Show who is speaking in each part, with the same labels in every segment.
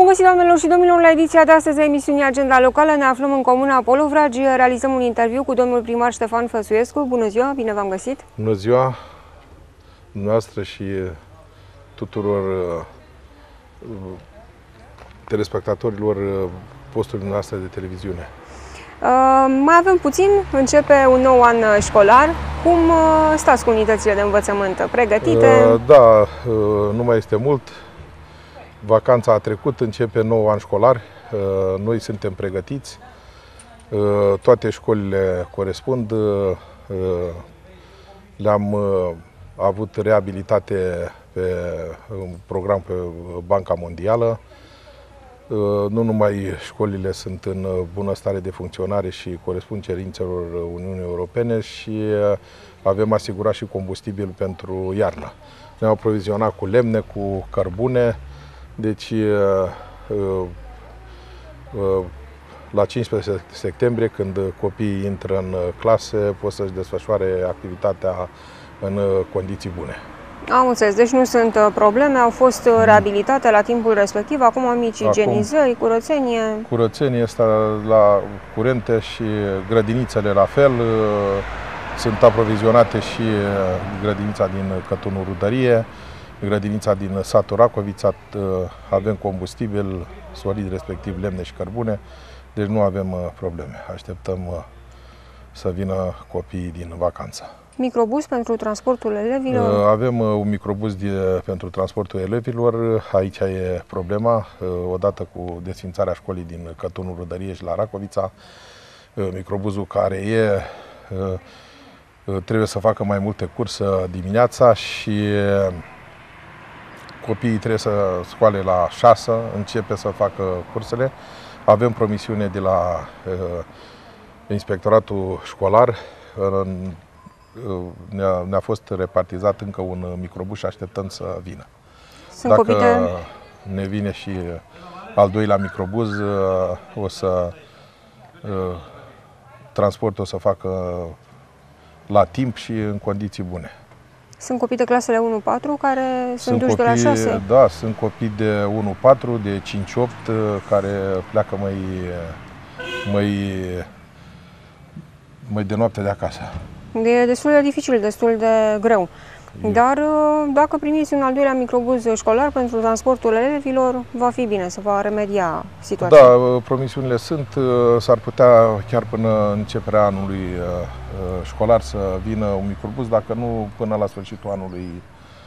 Speaker 1: găsit, doamnelor și domnilor, la ediția de astăzi a emisiunii Agenda Locală. Ne aflăm în comuna Polovragi, realizăm un interviu cu domnul primar Ștefan Făsuiescu. Bună ziua, bine v-am găsit!
Speaker 2: Bună ziua dumneavoastră și tuturor telespectatorilor posturilor noastre de televiziune.
Speaker 1: Mai avem puțin, începe un nou an școlar. Cum stați cu unitățile de învățământ? Pregătite?
Speaker 2: Da, nu mai este mult. Vacanța a trecut, începe nou an școlar. Noi suntem pregătiți. Toate școlile corespund. Le-am avut reabilitate pe un program pe Banca Mondială. Nu numai școlile sunt în bună stare de funcționare și corespund cerințelor Uniunii Europene, și avem asigurat și combustibil pentru iarnă. Ne-am aprovizionat cu lemne, cu cărbune, deci la 15 septembrie, când copiii intră în clase, pot să-și desfășoare activitatea în condiții bune.
Speaker 1: Am înțeles, deci nu sunt probleme, au fost reabilitate la timpul respectiv, acum mici igienizări, curățenie.
Speaker 2: Curățenie este la curente și grădinițele la fel. Sunt aprovizionate și grădinița din Cătunul Rudărie, grădinița din satul Racovița, avem combustibil solid, respectiv lemne și cărbune, deci nu avem probleme. Așteptăm să vină copiii din vacanță.
Speaker 1: Microbus pentru transportul elevilor?
Speaker 2: Avem un microbus pentru transportul elevilor. Aici e problema. Odată cu desfințarea școlii din Cătunul Rudărie și la Racovița, microbuzul care trebuie să facă mai multe curse dimineața și copiii trebuie să scoale la 6, începe să facă cursele. Avem promisiune de la inspectoratul școlar. Ne-a fost repartizat încă un microbus și așteptăm să vină. Dacă ne vine și al doilea microbus, o să transportul o să facă la timp și în condiții bune.
Speaker 1: Sunt copii de clasele 1-4 care sunt duși de la 6?
Speaker 2: Da, sunt copii de 1-4, de 5-8 care pleacă mai de noapte de acasă.
Speaker 1: E destul de dificil, destul de greu. Dar dacă primiți un al doilea microbuz școlar pentru transportul elevilor, va fi bine, se va remedia situația.
Speaker 2: Da, promisiunile sunt. S-ar putea chiar până începerea anului școlar să vină un microbuz, dacă nu până la sfârșitul anului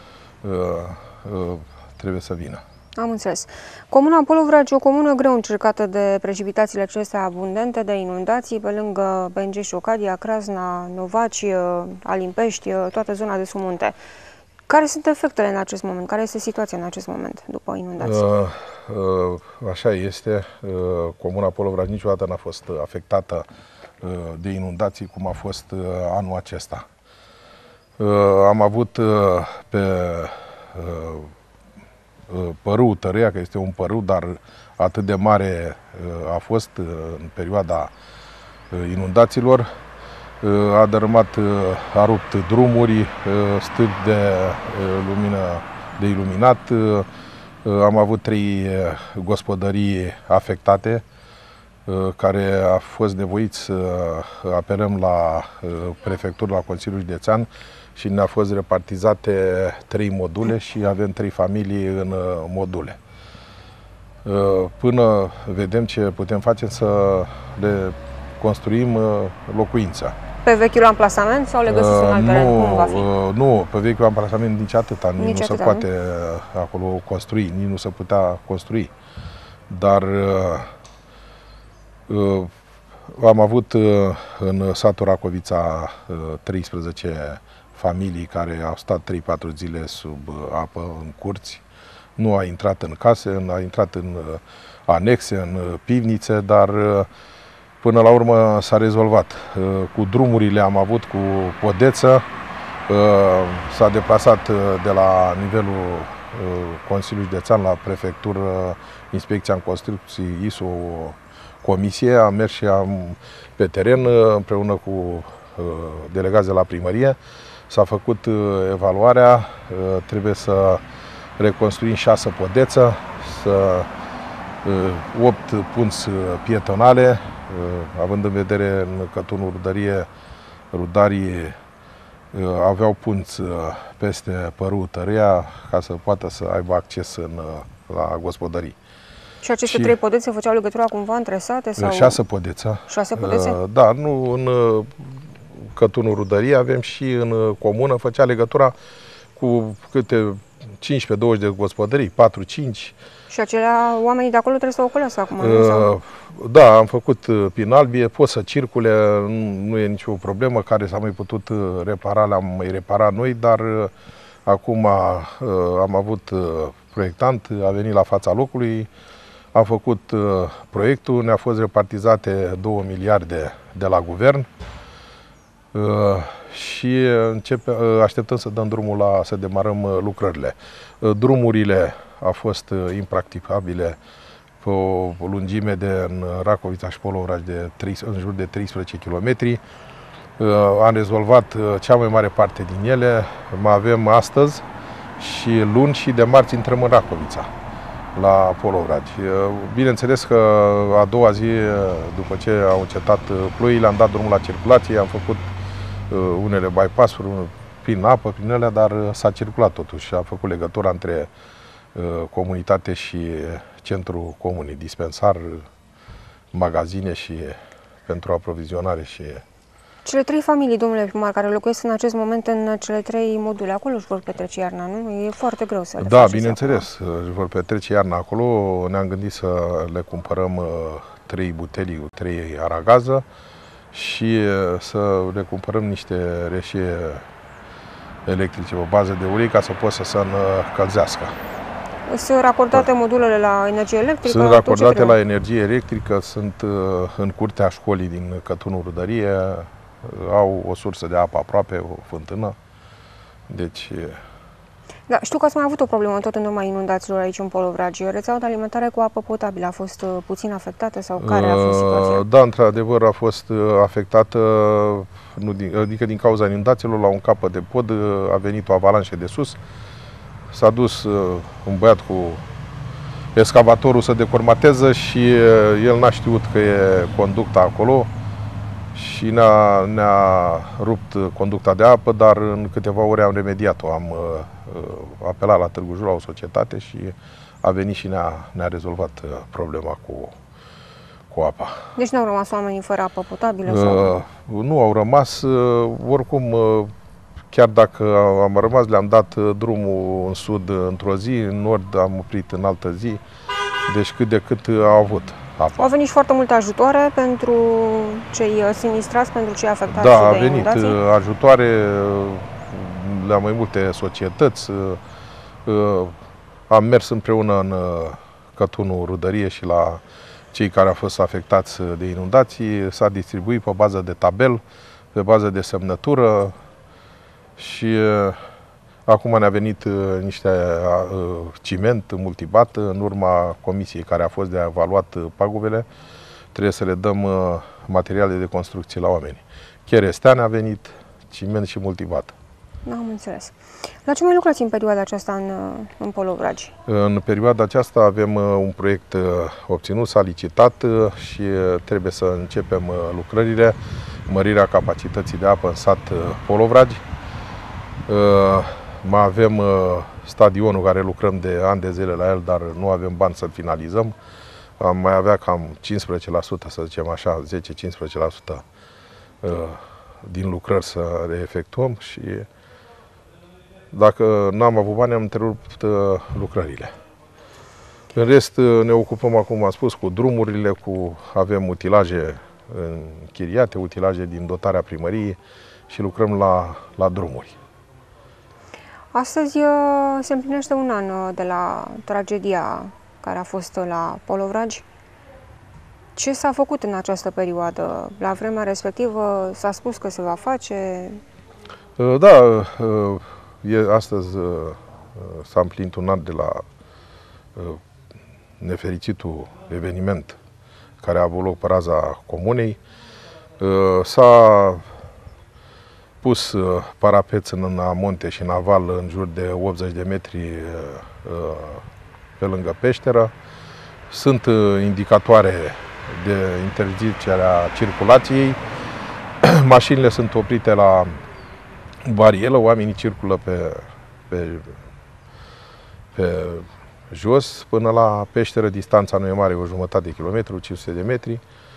Speaker 2: trebuie să vină.
Speaker 1: Am înțeles. Comuna Polovragi e o comună greu încercată de precipitațiile acestea abundente, de inundații, pe lângă Bengeș, Ocadia, Crasna, Novaci, Alimpești, toată zona de submunte. Care sunt efectele în acest moment? Care este situația în acest moment după inundații?
Speaker 2: Așa este. Comuna Polovragi niciodată n-a fost afectată de inundații cum a fost anul acesta. Am avut pe părâul Tărâia, că este un părâu, dar atât de mare a fost în perioada inundațiilor. A dărâmat, a rupt drumuri, stâlpi de iluminat. Am avut 3 gospodării afectate, care a fost nevoiți să apelăm la prefectură, la Consiliul Județean, și ne-au fost repartizate 3 module și avem 3 familii în module. Până vedem ce putem face, să le construim locuința.
Speaker 1: Pe vechiul amplasament sau le găsiți un alt teren? Cum va fi?
Speaker 2: Nu, pe vechiul amplasament nici atâta. Nici nu se poate acolo construi, nici nu se putea construi. Dar am avut în satul Racovița 13 familii care au stat 3-4 zile sub apă în curți. Nu a intrat în case, a intrat în anexe, în pivnițe, dar până la urmă s-a rezolvat. Cu drumurile am avut, cu podeță, s-a deplasat de la nivelul Consiliului Județean la prefectură, Inspecția în Construcții, ISO, comisie, am mers și pe teren împreună cu delegați de la primărie. S-a făcut evaluarea, trebuie să reconstruim 6 podețe, să 8 punți pietonale, având în vedere în Cătunul rudarii aveau punți peste Părul Tăria ca să poată să aibă acces la gospodării.
Speaker 1: Și aceste 3 podețe făceau legătura cumva între sate? Sau?
Speaker 2: 6 podețe.
Speaker 1: 6 podețe?
Speaker 2: Da, nu în Cătunul Rudării, avem și în comună, făcea legătura cu câte 15-20 de gospodării, 4-5.
Speaker 1: Și acelea, oamenii de acolo trebuie să ocolească acum,
Speaker 2: Da, am făcut prin Albie, pot să circule, nu e nicio problemă, care s-a mai putut repara, le-am mai reparat noi, dar acum am avut proiectant, a venit la fața locului, a făcut proiectul, ne-a fost repartizate 2 miliarde de la guvern și așteptăm să dăm drumul să demarăm lucrările. Drumurile au fost impracticabile pe o lungime în Racovița și Polovraj în jur de 13 km. Am rezolvat cea mai mare parte din ele. Mai avem astăzi și luni și de marți intrăm în Racovița, la Polovraj. Bineînțeles că a doua zi, după ce au încetat ploile, am dat drumul la circulație, am făcut unele bypass-uri prin apă, prin ele, dar s-a circulat totuși. A făcut legătura între comunitate și centrul comunii, dispensar, magazine și pentru aprovizionare și...
Speaker 1: Cele 3 familii, domnule primar, care locuiesc în acest moment în cele 3 module, acolo își vor petrece iarna, nu? E foarte greu să le
Speaker 2: Da, bineînțeles, își vor petrece iarna acolo. Ne-am gândit să le cumpărăm 3 butelii, 3 aragază și să le cumpărăm niște reșie electrice pe bază de ulei ca să poată să se încălzească.
Speaker 1: Sunt raportate modulele la energie electrică?
Speaker 2: Sunt raportate la energie electrică, sunt în curtea școlii din Cătunul Rudărie, au o sursă de apă aproape, o fântână. Deci...
Speaker 1: Da, știu că ați mai avut o problemă tot în urma inundațiilor aici în Polovraj. Rețeaua de alimentare cu apă potabilă a fost puțin afectată sau care a fost situația?
Speaker 2: Da, într-adevăr a fost afectată, adică din cauza inundațiilor, la un capăt de pod a venit o avalanșă de sus. S-a dus un băiat cu excavatorul să decormateze și el n-a știut că e conducta acolo și ne-a rupt conducta de apă, dar în câteva ore am remediat-o. Am apelat la Târgu Jiu, la o societate și a venit și ne-a rezolvat problema cu apa.
Speaker 1: Deci nu au rămas oamenii fără apă potabilă? Sau?
Speaker 2: Nu au rămas, oricum... Chiar dacă am rămas, le-am dat drumul în sud într-o zi, în nord am oprit în altă zi, deci cât de cât au avut apă.
Speaker 1: Au venit și foarte multe ajutoare pentru cei sinistrați, pentru cei afectați
Speaker 2: de
Speaker 1: inundații?
Speaker 2: Da, a venit ajutoare la mai multe societăți. Am mers împreună în Cătunul Rudărie și la cei care au fost afectați de inundații. S-a distribuit pe bază de tabel, pe bază de semnătură. Și acum ne-a venit niște ciment multibat în urma comisiei care a fost de evaluat pagubele. Trebuie să le dăm materiale de construcție la oameni. Cherestean a venit, ciment și multibat.
Speaker 1: Am înțeles. La ce mai lucrați în perioada aceasta în Polovraj?
Speaker 2: În perioada aceasta avem un proiect obținut, s-a licitat și trebuie să începem lucrările, mărirea capacității de apă în sat Polovraj. Mai avem stadionul care lucrăm de ani de zile la el, dar nu avem bani să-l finalizăm. Am mai avea cam 15%, să zicem așa, 10-15% din lucrări să le efectuăm și dacă n-am avut bani, am întrerupt lucrările. În rest, ne ocupăm, acum am spus, cu drumurile, avem utilaje închiriate, utilaje din dotarea primăriei și lucrăm la drumuri.
Speaker 1: Astăzi se împlinește un an de la tragedia care a fost la Polovraj. Ce s-a făcut în această perioadă? La vremea respectivă s-a spus că se va face?
Speaker 2: Da, astăzi s-a împlinit un an de la nefericitul eveniment care a avut loc pe raza comunei. S-a pus parapeți în amonte și în aval în jur de 80 de metri pe lângă peșteră. Sunt indicatoare de interzicere a circulației. Mașinile sunt oprite la barieră, oamenii circulă pe jos. Până la peșteră distanța nu e mare, o jumătate de kilometru, 500 de metri.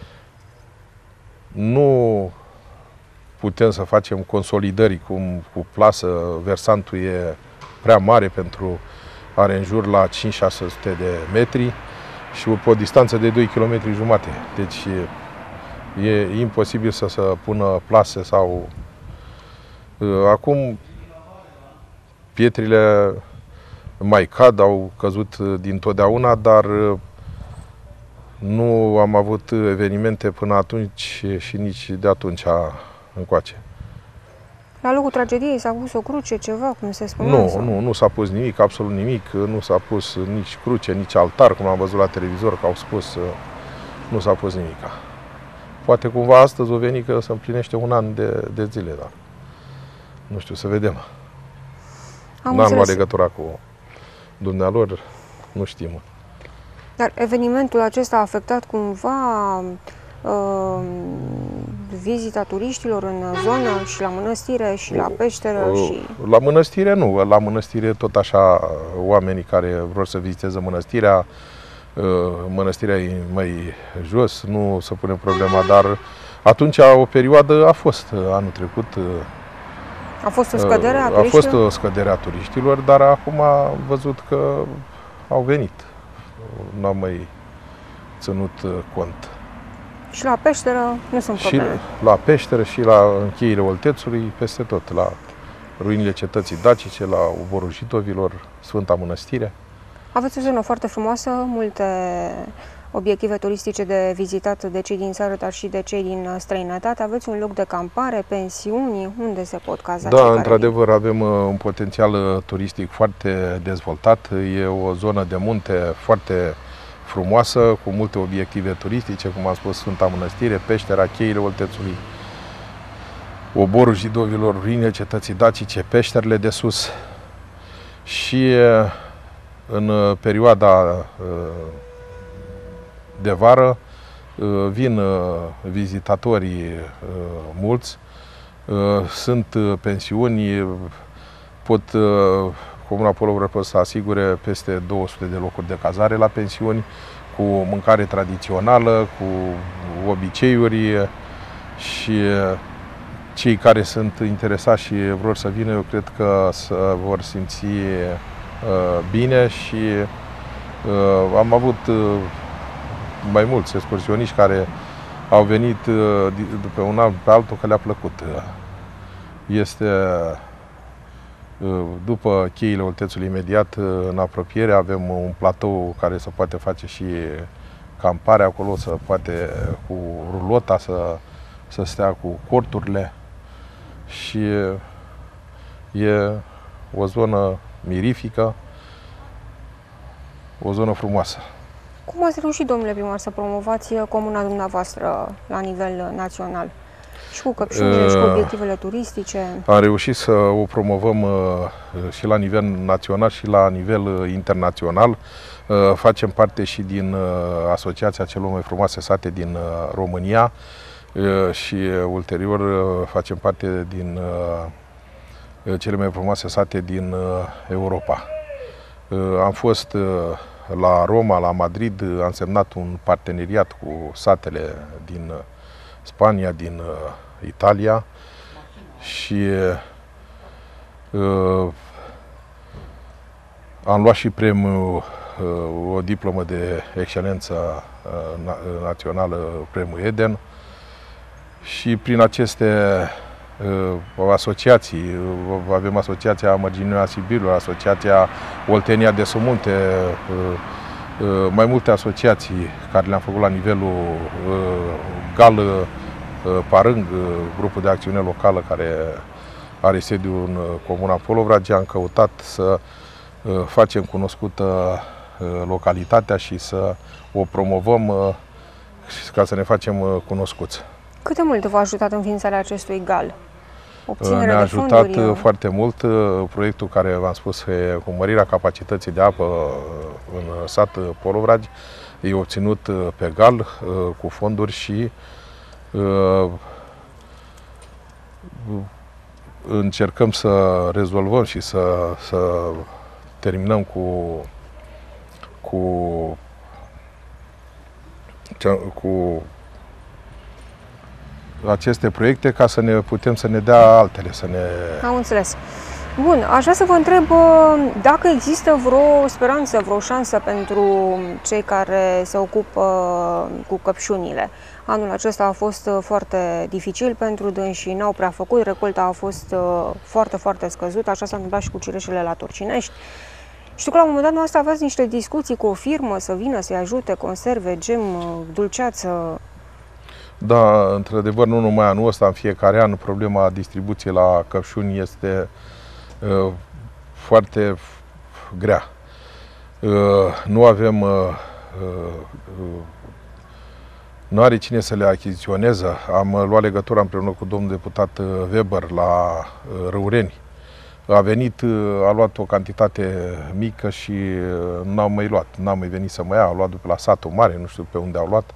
Speaker 2: Nu putem să facem consolidări cu plasă, versantul e prea mare pentru are în jur la 5-600 de metri și pe o distanță de 2 km jumate. Deci e imposibil să se pună plase sau... Acum pietrile mai cad, au căzut dintotdeauna, dar nu am avut evenimente până atunci și nici de atunci încoace.
Speaker 1: La locul tragediei s-a pus o cruce, ceva, cum se spune?
Speaker 2: Nu s-a pus nimic, absolut nimic. Nu s-a pus nici cruce, nici altar, cum am văzut la televizor, că au spus, nu s-a pus nimic. Poate cumva astăzi o veni că se împlinește un an de zile, dar nu știu, să vedem. N-am luat legătura cu dumnealor, nu știm.
Speaker 1: Dar evenimentul acesta a afectat cumva vizita turiștilor în zonă și la mănăstire și la peșteră?
Speaker 2: La mănăstire nu. La mănăstire tot așa oamenii care vor să viziteze mănăstirea, mănăstirea e mai jos, nu se pune problema, dar atunci o perioadă a fost anul trecut.
Speaker 1: A fost o scădere a turiștilor?
Speaker 2: A fost o scădere a turiștilor, dar acum am văzut că au venit. N-am mai ținut cont.
Speaker 1: Și la peșteră nu sunt probleme?
Speaker 2: Și la peșteră și la încheile Oltețului, peste tot, la ruinile cetății dacice, la oborul Jitovilor, Sfânta Mănăstire.
Speaker 1: Aveți o zonă foarte frumoasă, multe obiective turistice de vizitat de cei din țară, dar și de cei din străinătate. Aveți un loc de campare, pensiuni, unde se pot caza?
Speaker 2: Da, într-adevăr avem un potențial turistic foarte dezvoltat. E o zonă de munte foarte frumoasă, cu multe obiective turistice, cum am spus, Sfânta Mănăstire, peștera, cheile Oltețului, oborul Jidovilor, ruinile cetății dacice, peșterile de sus. Și în perioada de vară vin vizitatorii mulți, sunt pensiuni, Comuna Polovra poate să asigure peste 200 de locuri de cazare la pensiuni, cu mâncare tradițională, cu obiceiuri, și cei care sunt interesați și vor să vină, eu cred că se vor simți bine. Și am avut mai mulți excursioniști care au venit după un an pe altul, că le-a plăcut. Este după cheile Oltețului, imediat în apropiere, avem un platou care se poate face și campare acolo, se poate cu rulota să stea cu corturile, și e o zonă mirifică, o zonă frumoasă.
Speaker 1: Cum ați reușit, domnule primar, să promovați comuna dumneavoastră la nivel național? Și cu căpșunile, și cu obiectivele turistice?
Speaker 2: Am reușit să o promovăm și la nivel național și la nivel internațional. Facem parte și din Asociația celor mai frumoase sate din România și ulterior facem parte din cele mai frumoase sate din Europa. Am fost la Roma, la Madrid, am semnat un parteneriat cu satele din Spania, din Italia, și am luat și premiul, o diplomă de excelență națională, premiul Eden, și prin aceste asociații, avem Asociația Mărginioara Sibirilor, Asociația Oltenia de Sumunte, mai multe asociații care le-am făcut la nivelul GAL Parâng, grupul de acțiune locală care are sediu în Comuna Polovrage. Am căutat să facem cunoscută localitatea și să o promovăm ca să ne facem cunoscuți.
Speaker 1: Cât de mult v-a ajutat înființarea acestui GAL?
Speaker 2: Ne-a ajutat foarte mult proiectul care v-am spus, cu mărirea capacității de apă în sat Polovragi. e obținut pe gal cu fonduri și încercăm să rezolvăm și să terminăm cu aceste proiecte ca să ne putem să ne dea altele, să ne...
Speaker 1: Am înțeles. Bun, aș vrea să vă întreb dacă există vreo speranță, vreo șansă pentru cei care se ocupă cu căpșunile. Anul acesta a fost foarte dificil pentru dânsii, n-au prea făcut, recolta a fost foarte, foarte scăzută, așa s-a întâmplat și cu cireșele la Turcinești. Știu că la un moment dat noastră aveați niște discuții cu o firmă să vină să-i ajute, conserve, gem, dulceață.
Speaker 2: Da, într-adevăr, nu numai anul ăsta, în fiecare an, problema distribuției la căpșuni este foarte grea. Nu avem, nu are cine să le achiziționeze. Am luat legătura împreună cu domnul deputat Weber la Răureni. A venit, a luat o cantitate mică și n-au mai luat. N-a mai venit să mă ia, a luat după la satul mare, nu știu pe unde au luat.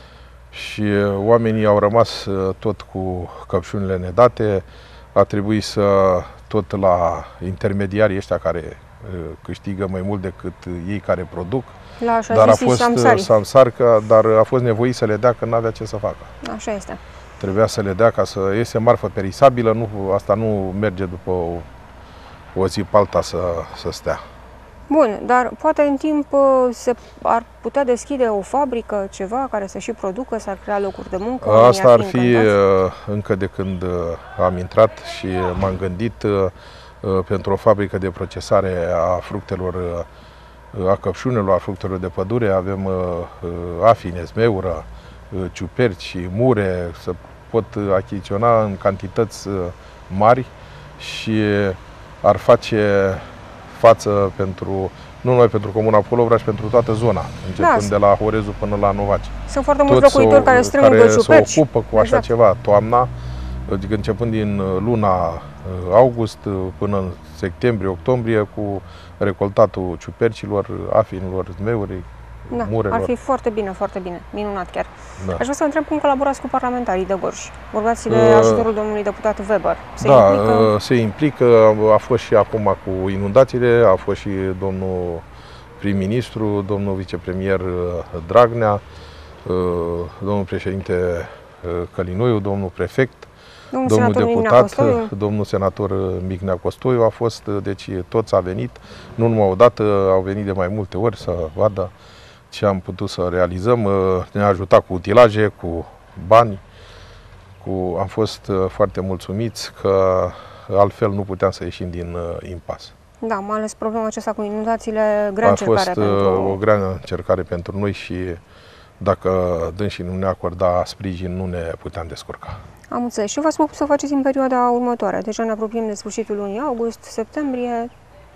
Speaker 2: Și oamenii au rămas tot cu căpșunile nedate. A trebuit să tot la intermediarii ăștia care câștigă mai mult decât ei care produc. Dar a fost samsarcă, dar a fost nevoit să le dea că n-avea ce să facă.
Speaker 1: Așa este.
Speaker 2: Trebuia să le dea ca să iese marfă perisabilă, asta nu merge după o zi pe alta să stea.
Speaker 1: Bun, dar poate în timp ar putea deschide o fabrică, ceva care să și producă, s-ar crea locuri de muncă?
Speaker 2: Asta ar fi încă de când am intrat și m-am gândit pentru o fabrică de procesare a fructelor, a căpșunelor, a fructelor de pădure. Avem afine, zmeură, ciuperci, mure, să pot achiziționa în cantități mari și ar face față nu numai pentru Comuna Polovra, ci pentru toată zona, începând de la Horezu până la Novaci.
Speaker 1: Sunt foarte mulți locuitori care strâng ciuperci.
Speaker 2: Se ocupă cu așa ceva toamna, adică începând din luna august până în septembrie, octombrie, cu recoltatul ciupercilor, afinilor, zmeurii, murelor.
Speaker 1: Ar fi foarte bine, minunat chiar. Da. Aș vrea să întreb cum colaborați cu parlamentarii de Gorj. Vorbeați de ajutorul domnului deputat Weber.
Speaker 2: Se implică, a fost și acum cu inundațiile, a fost și domnul prim-ministru, domnul vicepremier Dragnea, domnul președinte Călinoiu, domnul prefect, domnul deputat, domnul senator Mignea Costoiu a fost, deci toți a venit, nu numai o dată, au venit de mai multe ori să vadă ce am putut să realizăm, ne-a ajutat cu utilaje, cu bani, am fost foarte mulțumiți că altfel nu puteam să ieșim din impas.
Speaker 1: Da, mai ales problema aceasta cu inundațiile, grea încercare pentru...
Speaker 2: A fost o grea încercare pentru noi și dacă dânsii nu ne acorda sprijin, nu ne puteam descurca.
Speaker 1: Am înțeles. Și v-ați propus să faceți în perioada următoare? Deja ne apropiem de sfârșitul lunii august, septembrie.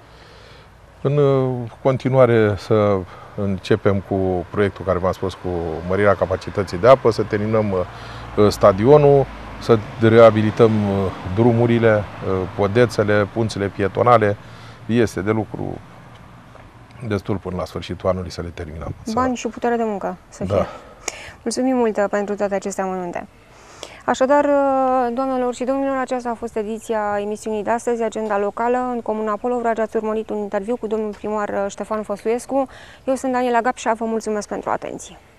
Speaker 2: În continuare să începem cu proiectul care v-am spus, cu mărirea capacității de apă, să terminăm stadionul, să reabilităm drumurile, podețele, punțile pietonale. Este de lucru destul până la sfârșitul anului să le terminăm.
Speaker 1: Bani și putere de muncă să fie. Mulțumim mult pentru toate aceste amănunte. Așadar, doamnelor și domnilor, aceasta a fost ediția emisiunii de astăzi, Agenda Locală. În Comuna Polovra ați urmărit un interviu cu domnul primar Ștefan Făsuiescu. Eu sunt Daniela Gapșa, vă mulțumesc pentru atenție.